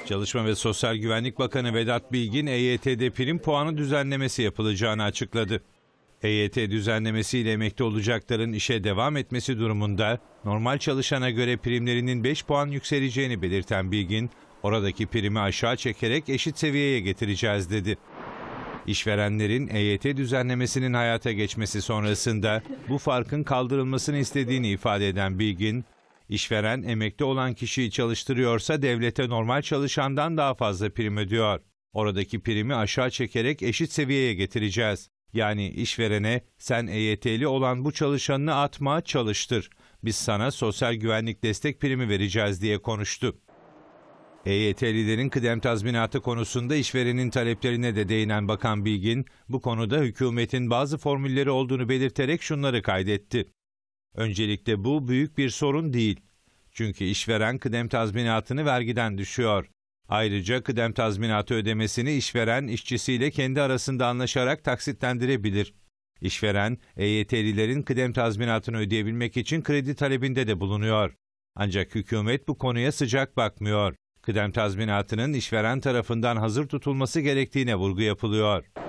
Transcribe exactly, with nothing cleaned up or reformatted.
Çalışma ve Sosyal Güvenlik Bakanı Vedat Bilgin, E Y T'de prim puanı düzenlemesi yapılacağını açıkladı. E Y T düzenlemesiyle emekli olacakların işe devam etmesi durumunda normal çalışana göre primlerinin beş puan yükseleceğini belirten Bilgin, oradaki primi aşağı çekerek eşit seviyeye getireceğiz dedi. İşverenlerin E Y T düzenlemesinin hayata geçmesi sonrasında bu farkın kaldırılmasını istediğini ifade eden Bilgin, işveren emekli olan kişiyi çalıştırıyorsa devlete normal çalışandan daha fazla prim ödüyor. Oradaki primi aşağı çekerek eşit seviyeye getireceğiz. Yani işverene sen E Y T'li olan bu çalışanını atma, çalıştır. Biz sana sosyal güvenlik destek primi vereceğiz diye konuştu. E Y T'lilerin kıdem tazminatı konusunda işverenin taleplerine de değinen Bakan Bilgin, bu konuda hükümetin bazı formülleri olduğunu belirterek şunları kaydetti. Öncelikle bu büyük bir sorun değil. Çünkü işveren kıdem tazminatını vergiden düşüyor. Ayrıca kıdem tazminatı ödemesini işveren işçisiyle kendi arasında anlaşarak taksitlendirebilir. İşveren, E Y T'lilerin kıdem tazminatını ödeyebilmek için kredi talebinde de bulunuyor. Ancak hükümet bu konuya sıcak bakmıyor. Kıdem tazminatının işveren tarafından hazır tutulması gerektiğine vurgu yapılıyor.